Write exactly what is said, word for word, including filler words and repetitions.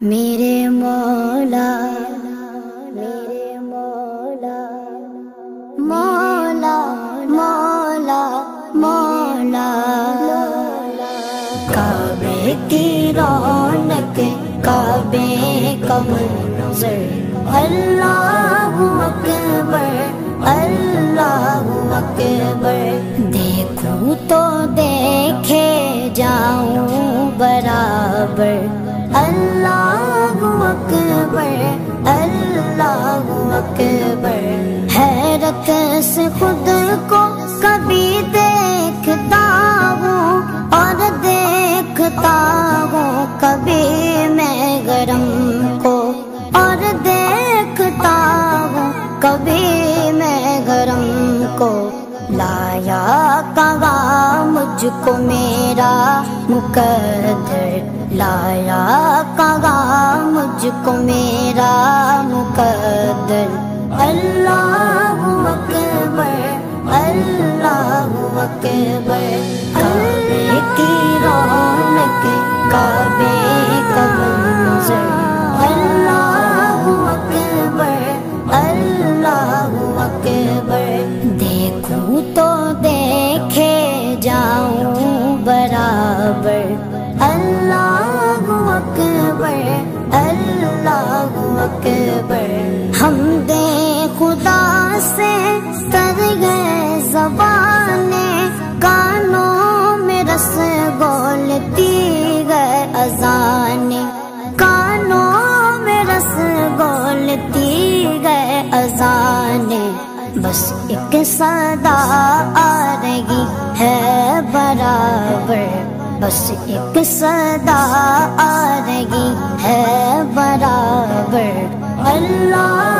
میرے مولا میرے مولا مولا مولا مولا کعبے کی رونق کعبے کا منظر اللہ اکبر اللہ اکبر دیکھوں تو دیکھے جاؤں برابر اللہ اکبر اللہ اکبر حیرت سے خود کو کبھی دیکھتا ہوں اور دیکھتا ہوں کبھی میں گرم کو اور دیکھتا ہوں کبھی میں گرم کو لایا کہاں مجھ کو میرا مقدر لایا کہاں مجھ کو میرا مقدر اللہ اکبر اللہ اکبر کعبے کی رونق کعبے کا منظر اللہ اکبر اللہ اکبر دیکھوں تو دیکھے جاؤں برابر اللہ اکبر اللہ اکبر حمد خدا سے تر گئے زبانیں کانوں میں رس گولتی گئے اذانیں کانوں میں رس گولتی گئے اذانیں بس ایک صدا آ رہی ہے برابر بس ایک صدا آ رہی ہے برابر اللہ